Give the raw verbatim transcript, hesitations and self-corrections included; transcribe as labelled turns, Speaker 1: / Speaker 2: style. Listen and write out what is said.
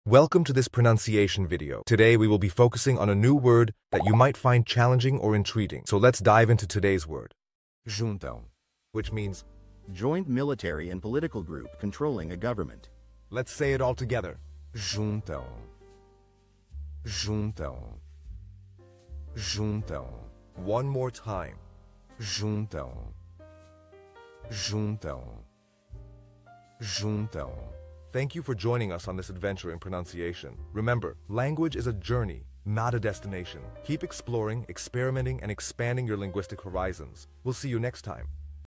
Speaker 1: Welcome to this pronunciation video. Today we will be focusing on a new word that you might find challenging or intriguing. So let's dive into today's word. Juntão, which means
Speaker 2: joint military and political group controlling a government.
Speaker 1: let's say it all together. Juntão. Juntão. Juntão. One more time. Juntão. Juntão. Juntão. Thank you for joining us on this adventure in pronunciation. Remember, language is a journey, not a destination. Keep exploring, experimenting, and expanding your linguistic horizons. We'll see you next time.